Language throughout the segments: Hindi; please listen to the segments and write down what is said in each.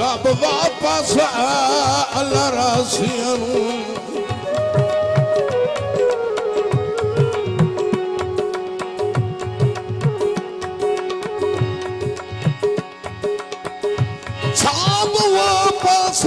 सब वापस अल्लाह रासियां सब वापस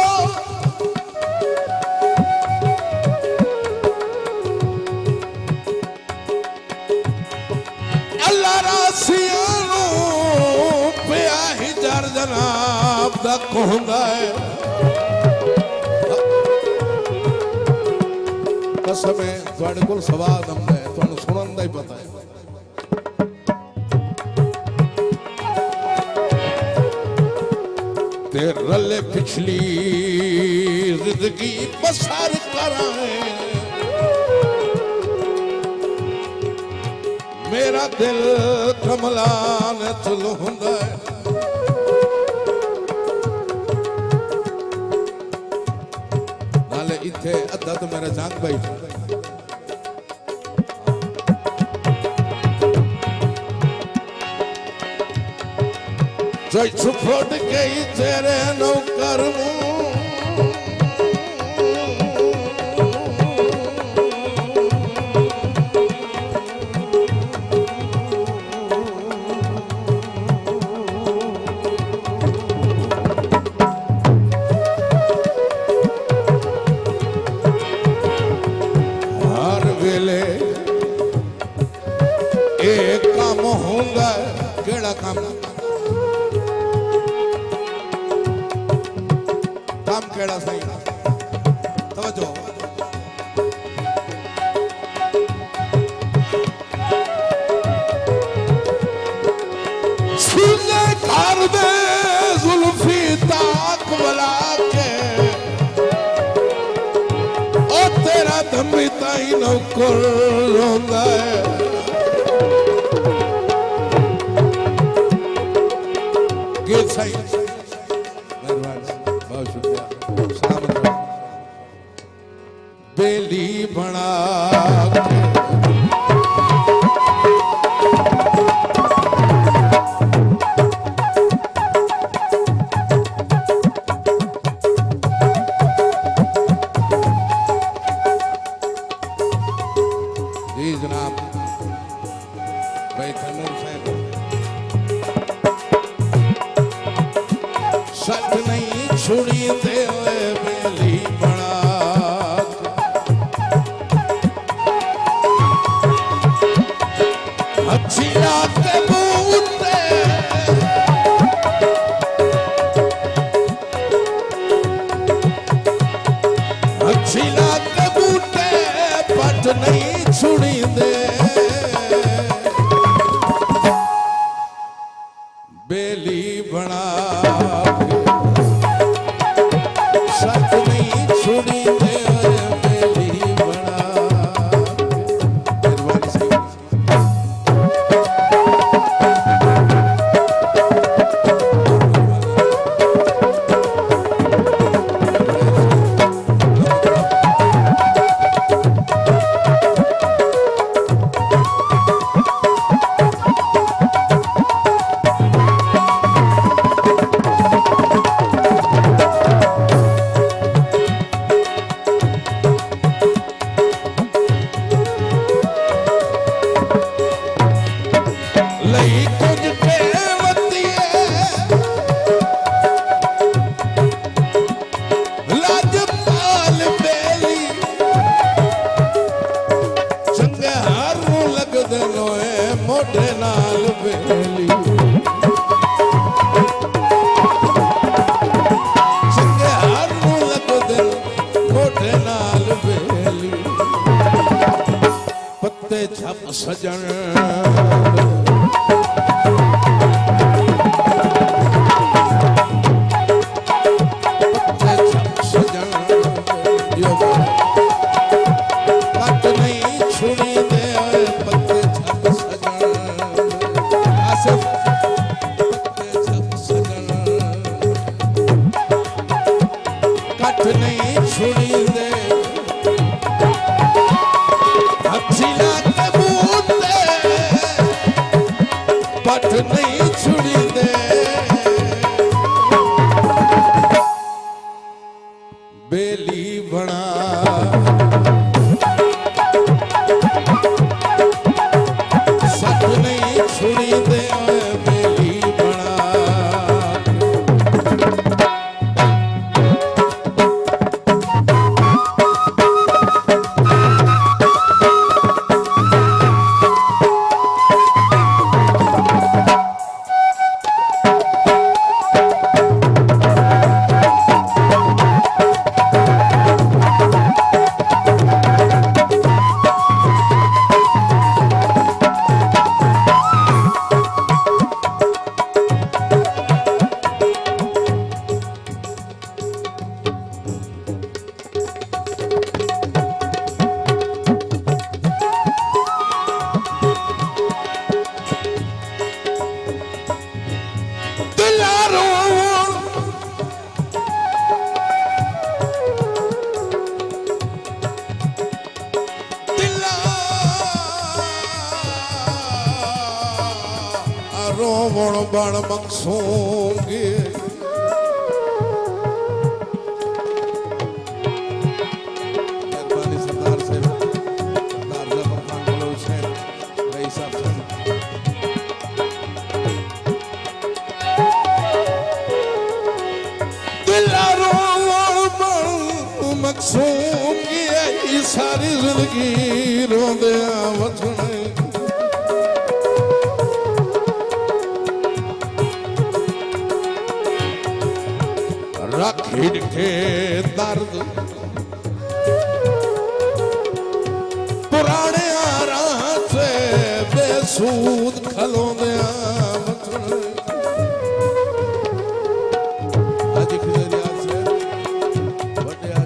अल्लाह रासियां पिया ही जर जनाब दा कहंदा है कसम है तुहाडे कोल सवाद आंदा है तुहानू सुनन दा ही पता है ते रले पिछली जिंदगी बसर कराए मेरा दिल कमला ने चलो हुंदा है नाले इथे अद्धा तो मेरा जान भाई जो छुपड़ गई तेरे नौकर हर वेले एक काम होगा केड़ा काम काम केड़ा सही तवज्जो सीने कर दे जुल्फी ताक बला के ओ तेरा धम्मी ताई नौकर रोंदा है गीत सही बेली बना जी जनाब भाई तैमूर साहब सच नहीं छुड़ी दे बेली बना अच्छी लाके बूटे अच्छी लाके बूटे पट नहीं छुड़ी दे बेली बना सच नहीं छुड़ी दे बेली बना मोटे नाल बेली चंगे हार नूं लगदे मोटे नाल बेली पत्ते छप सजन नहीं छुड़ी दे अच्छी लाके बूटे पट नहीं छुड़ी दे बेली बना सच नहीं छुड़ी दे बेली बना रोवण बण मकसूंगे मेहरबानी सरदार साहब सरदार जफर खान बलूच हैं रईस साहब दिला रोवण बण मकसूंगे सारी जिंदगी रोंदे वचने रखिड़ के दर्द पुराने आरां से बेसूद खलोंदे आज खिजरिया से बड़े आज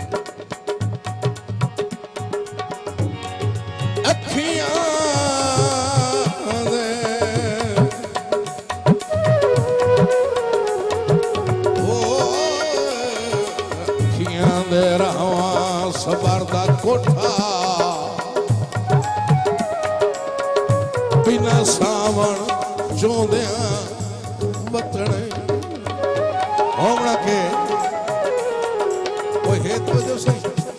अखियां सबारदा कोठा बिना सावण जोंदिया बतने होमना के कोई हेत वजह से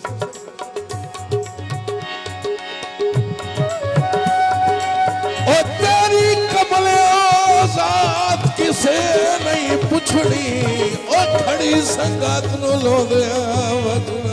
ओ तेरी कमले आजाद किसे नहीं पुछड़ी ओ खड़ी संगत नु लोंदिया वतने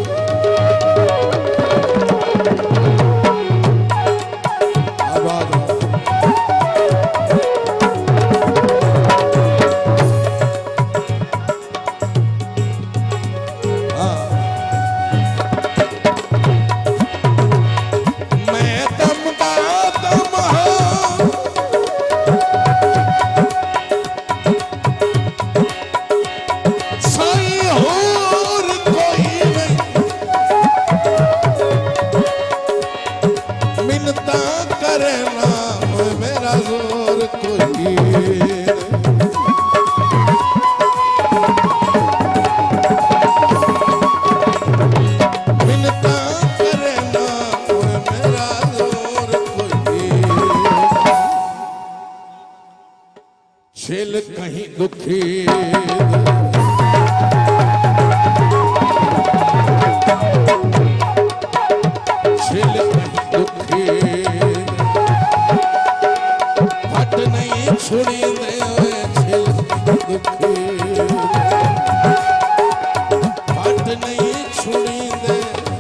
छिल कहीं दुखी छिल कहीं दुखी फट नहीं छुड़ी दे छिल दुखी फट नहीं छुड़ी दे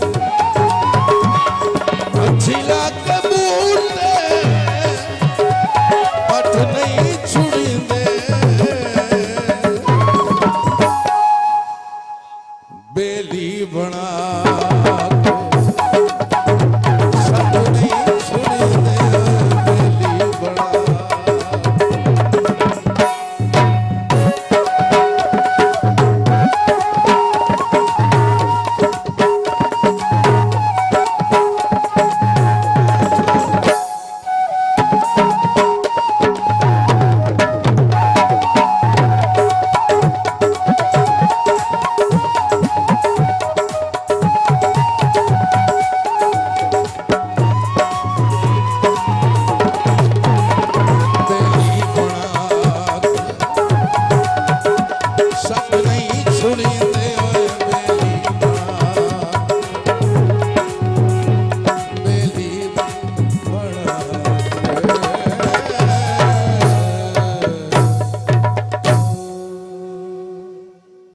छिला कबूल दे फट नहीं छुड़ी बेली बना